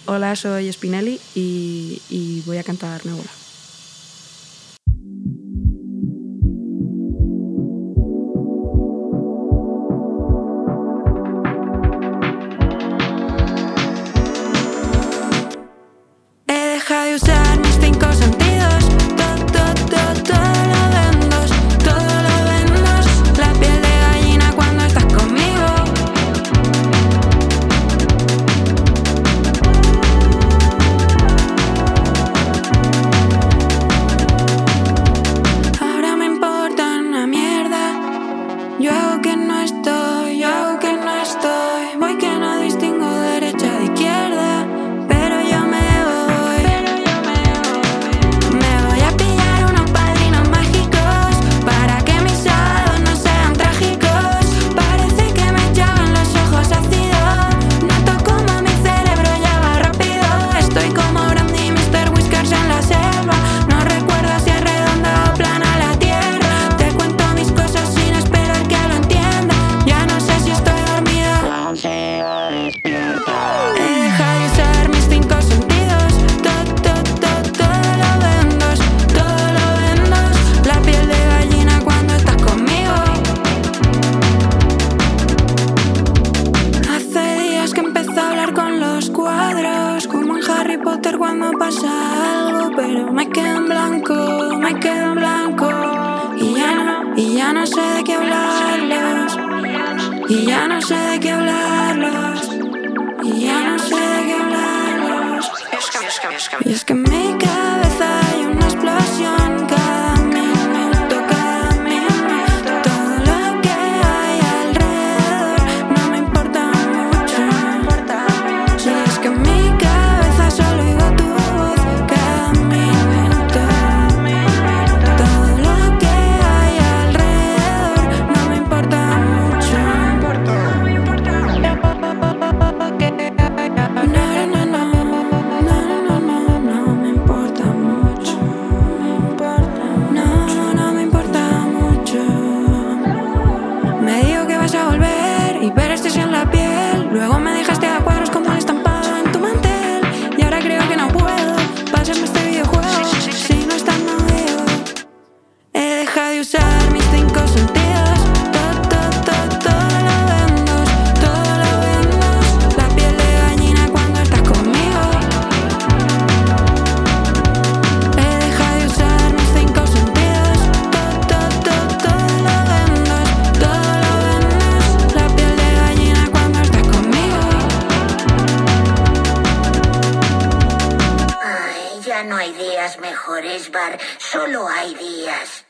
Hola, soy Spinelli y voy a cantar Nebula. He dejado de usar mis 5 sentidos, todo lo vendos, la piel de gallina cuando estás conmigo. Ahora me importa una mierda, yo hago que no estoy, voy que no distingo derecha de izquierda, pero yo me voy a pillar unos padrinos mágicos para que mis sábados no sean trágicos. Parece que me echaban los ojos ácidos, noto como mi cerebro ya va rápido. Estoy como Brandy y Mr. Whiskers en la selva, no recuerdo si es redonda o plana la tierra. Te cuento mis cosas sin esperar que lo entienda, ya no sé si estoy dormida, aún sigo despierta. He dejado de usar mis 5 sentidos, todo lo vendos, la piel de gallina cuando estás conmigo. Hace días que empecé a hablar con los cuadros, como en Harry Potter cuando pasa algo, pero me quedo en blanco, y ya no sé de qué hablarlos, y ya no sé de qué hablarlos, y ya no sé de qué hablarlos. Y es que en mi cabeza hay una explosión cada minuto, todo lo que hay alrededor no me importa mucho. Y es que en mi cabeza solo oigo tu voz cada minuto, todo lo que hay alrededor no me importa mucho. No me importa mucho. Me digo que vas a volver y ver estés en la piel. Luego me dejaste a cuadros como un estampado en tu mantel, y ahora creo que no puedo pasarme este videojuego si no estás no veo. He dejado de usar mis 5 sentidos, todo lo vendos, la piel de gallina cuando estás conmigo. He dejado de usar mis 5 sentidos, todo lo vendos, la piel de gallina cuando estás conmigo. Ay, ya no hay días mejores, Bar, solo hay días.